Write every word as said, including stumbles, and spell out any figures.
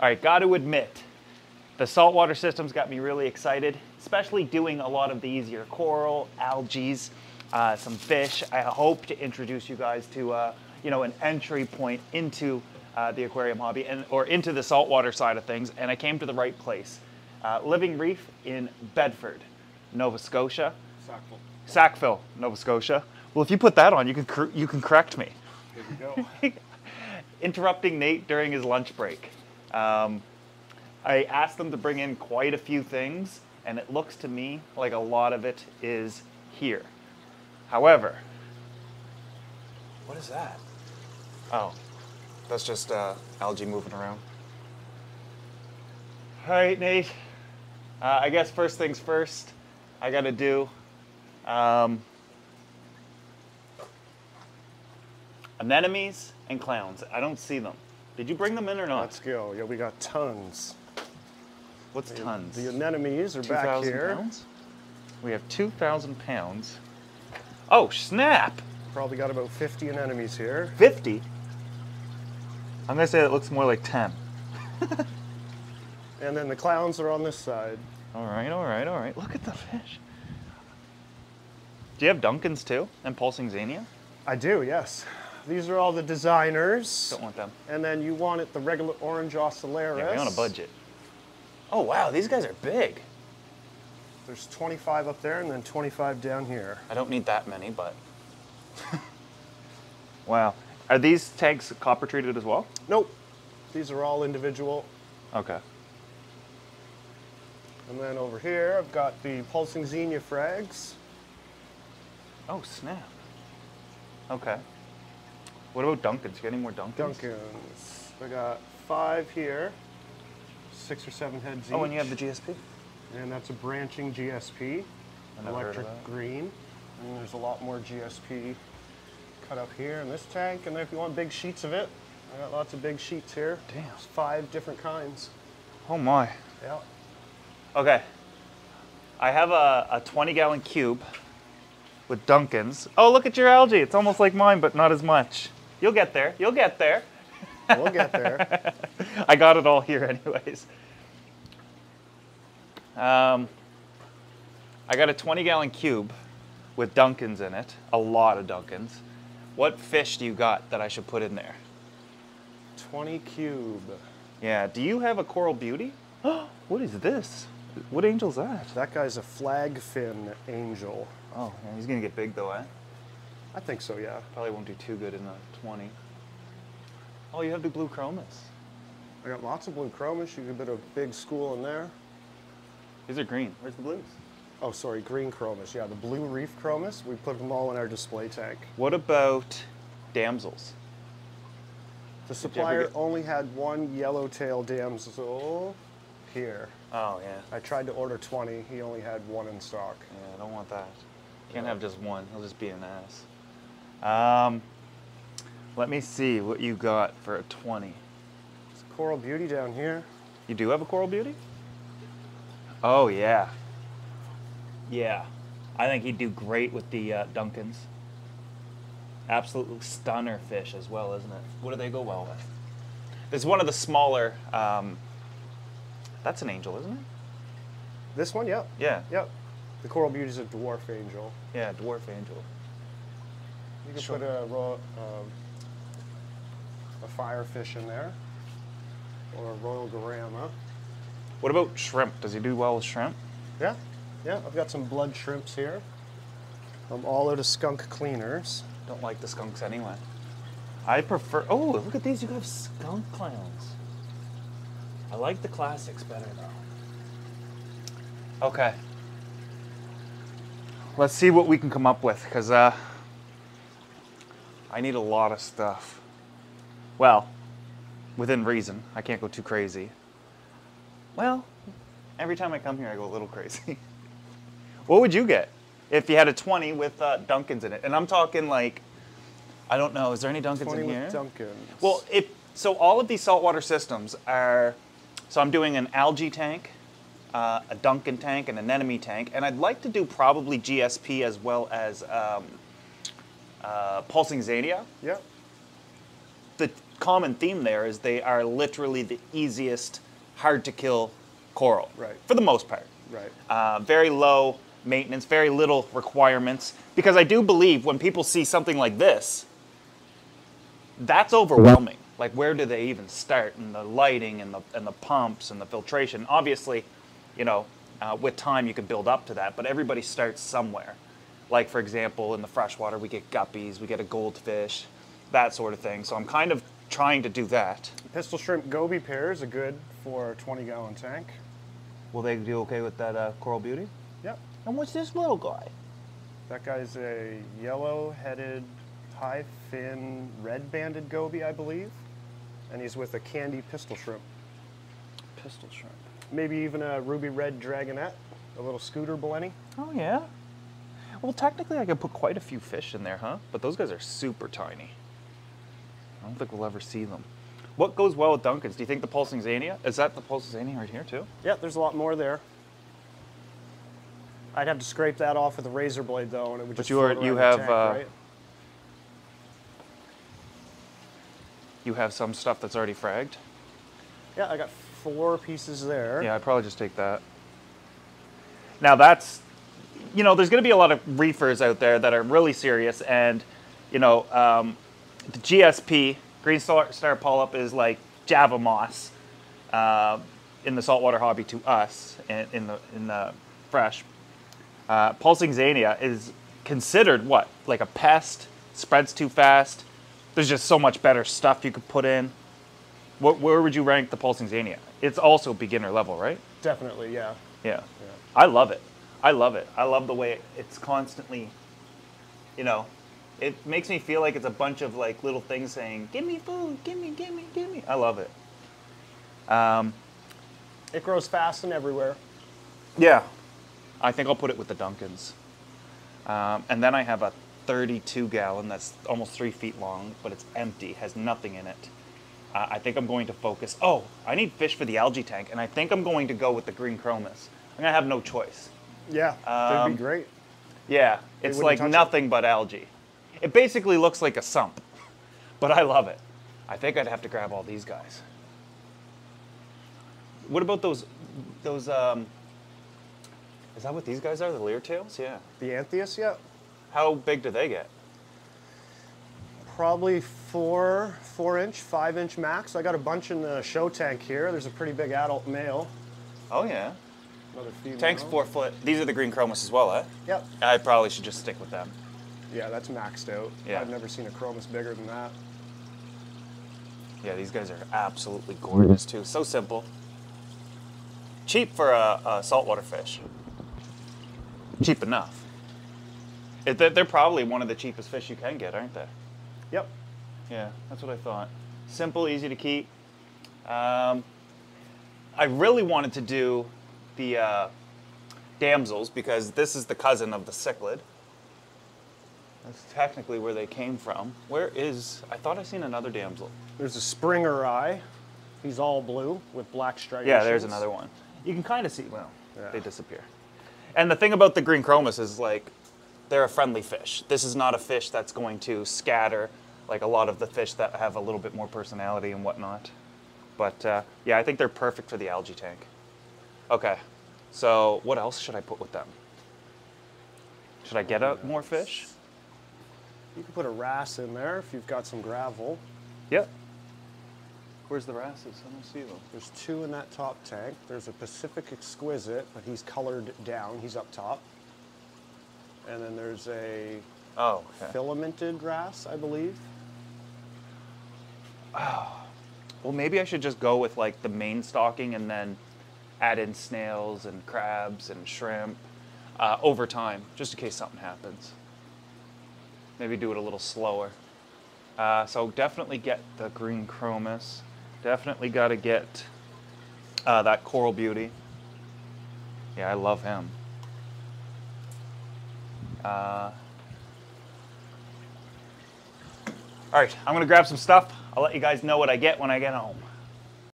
All right, got to admit, the saltwater systems got me really excited, especially doing a lot of the easier coral, algae, uh, some fish. I hope to introduce you guys to uh, you know, an entry point into uh, the aquarium hobby and or into the saltwater side of things, and I came to the right place. Uh, Living Reef in Bedford, Nova Scotia. Sackville. Sackville, Nova Scotia. Well, if you put that on, you can cor you can correct me. Here we go. Interrupting Nate during his lunch break. Um, I asked them to bring in quite a few things, and it looks to me like a lot of it is here. However, What is that? oh, That's just uh, algae moving around. all right, Nate. Uh, I guess first things first, I got to do um, anemones and clowns. I don't see them. Did you bring them in or not? Let's go. Yeah, we got tons. What's tons? The anemones are two back thousand here. pounds? We have two thousand pounds. Oh, snap! Probably got about fifty anemones here. fifty? I'm going to say it looks more like ten. And then the clowns are on this side. All right, all right, all right. Look at the fish. Do you have Duncans too? And pulsing Xenia? I do, yes. These are all the designers. Don't want them. And then you want it the regular orange Ocellaris. Yeah, we on a budget. Oh, wow, these guys are big. There's twenty-five up there and then twenty-five down here. I don't need that many, but... Wow. Are these tanks copper treated as well? Nope. These are all individual. Okay. And then over here, I've got the pulsing Xenia frags. Oh, snap. Okay. What about Duncans? You got any more Duncans? Duncans. I got five here. Six or seven heads each. Oh, and you have the G S P? And that's a branching G S P. I never heard of Electric that. green. And there's a lot more G S P cut up here in this tank. And then if you want big sheets of it, I got lots of big sheets here. Damn. There's five different kinds. Oh, my. Yeah. Okay. I have a, a twenty gallon cube with Duncans. Oh, look at your algae. It's almost like mine, but not as much. You'll get there. You'll get there. We'll get there. I got it all here anyways. Um, I got a twenty gallon cube with Duncans in it. A lot of Duncans. What fish do you got that I should put in there? twenty cube. Yeah, do you have a Coral Beauty? What is this? What angel's that? That guy's a flagfin angel. Oh, yeah, he's gonna get big though, eh? I think so, yeah. Probably won't do too good in the twenty. Oh, you have the blue chromis. I got lots of blue chromis. You get a bit of big school in there. These are green. Where's the blues? Oh, sorry, green chromis. Yeah, the blue reef chromis. We put them all in our display tank. What about damsels? The you ever supplier get- only had one yellowtail damsel here. Oh, yeah. I tried to order twenty. He only had one in stock. Yeah, I don't want that. Can't have just one. He'll just be an ass. Um, let me see what you got for a twenty. There's Coral Beauty down here. You do have a Coral Beauty? Oh, yeah. Yeah. I think he'd do great with the uh, Duncans. Absolute stunner fish as well, isn't it? What do they go well with? There's one of the smaller, um, that's an angel, isn't it? This one, yep. Yeah. Yep. The Coral Beauty's a dwarf angel. Yeah, dwarf angel. You can Sure. put a, ro- um, a firefish in there, or a Royal Garama. What about shrimp? Does he do well with shrimp? Yeah, yeah. I've got some blood shrimps here. I'm all out of skunk cleaners. Don't like the skunks anyway. I prefer, oh, look at these, you have skunk clowns. I like the classics better though. Okay. Let's see what we can come up with, because uh, I need a lot of stuff. Well, within reason. I can't go too crazy. Well, every time I come here, I go a little crazy. What would you get if you had a twenty with uh, Duncans in it? And I'm talking like, I don't know, is there any Duncans twenty in here? with Duncans. Well, if, so all of these saltwater systems are, so I'm doing an algae tank, uh, a Duncan tank, and an anemone tank, and I'd like to do probably G S P as well as um, uh, pulsing Xenia. yeah. The common theme there is they are literally the easiest, hard to kill coral. Right. For the most part. Right. Uh, very low maintenance, very little requirements. Because I do believe when people see something like this, that's overwhelming. Like, where do they even start? And the lighting and the and the pumps and the filtration. Obviously, you know, uh, with time you can build up to that, but everybody starts somewhere. Like, for example, in the freshwater, we get guppies, we get a goldfish, that sort of thing. So I'm kind of trying to do that. Pistol shrimp goby pairs are good for a twenty gallon tank. Will they do okay with that uh, Coral Beauty? Yep. And what's this little guy? That guy's a yellow-headed, high-fin, red-banded goby, I believe. And he's with a candy pistol shrimp. Pistol shrimp. Maybe even a ruby red dragonette, a little scooter blenny. Oh, yeah? Well, technically I could put quite a few fish in there, huh? But those guys are super tiny. I don't think we'll ever see them. What goes well with Duncan's? Do you think the pulsing Xania? Is that the pulsing Xania right here, too? Yeah, there's a lot more there. I'd have to scrape that off with a razor blade, though, and it would But just you float are- around you the have, tank, uh, right? You have some stuff that's already fragged? Yeah, I got four pieces there. Yeah, I'd probably just take that. Now that's, you know, there's going to be a lot of reefers out there that are really serious, and, you know, um, the G S P, Green Star, Star Polyp, is like Java moss uh, in the saltwater hobby to us in, in the in the fresh. Uh, Pulsing Xania is considered what? Like a pest, spreads too fast. There's just so much better stuff you could put in. What, where would you rank the Pulsing Xania? It's also beginner level, right? Definitely, yeah. Yeah. I love it. I love it. I love the way it's constantly, you know, it makes me feel like it's a bunch of like little things saying, give me food, give me, give me, give me. I love it. Um, It grows fast and everywhere. yeah. I think I'll put it with the Duncans. Um, and then I have a thirty-two gallon that's almost three feet long, but it's empty, has nothing in it. Uh, I think I'm going to focus. Oh, I need fish for the algae tank, and I think I'm going to go with the green chromis. I'm gonna have no choice. Yeah, Um, they'd be great. Yeah, it's wouldn't like touch it? nothing but algae. It basically looks like a sump, but I love it. I think I'd have to grab all these guys. What about those, those, um, is that what these guys are, the leer tails? Yeah. The Anthias, yeah. How big do they get? Probably four, four inch, five inch max. I got a bunch in the show tank here. There's a pretty big adult male. Oh yeah. Another female. Tank's four foot. These are the green chromis as well, eh? Yep. I probably should just stick with them. Yeah, that's maxed out. Yeah. I've never seen a chromis bigger than that. Yeah, these guys are absolutely gorgeous too. So simple. Cheap for a, a saltwater fish. Cheap enough. It, they're, they're probably one of the cheapest fish you can get, aren't they? Yep. Yeah, that's what I thought. Simple, easy to keep. Um, I really wanted to do the uh, damsels because this is the cousin of the cichlid. That's technically where they came from. Where is, I thought I seen another damsel. There's a Springer eye. He's all blue with black striations. Yeah, there's another one. You can kind of see, well, Yeah. they disappear. And the thing about the green chromis is like, they're a friendly fish. This is not a fish that's going to scatter like a lot of the fish that have a little bit more personality and whatnot. But uh, yeah, I think they're perfect for the algae tank. Okay, so what else should I put with them? Should I get out more fish? You can put a wrasse in there if you've got some gravel. Yep. Where's the wrasses? I don't see them. There's two in that top tank. There's a Pacific Exquisite, but he's colored down. He's up top. And then there's a Oh, okay. filamented wrasse, I believe. Well, maybe I should just go with like the main stocking and then add in snails and crabs and shrimp uh, over time, just in case something happens. Maybe do it a little slower. Uh, so definitely get the green chromis. Definitely got to get uh, that Coral Beauty. Yeah, I love him. Uh, all right, I'm gonna grab some stuff. I'll let you guys know what I get when I get home.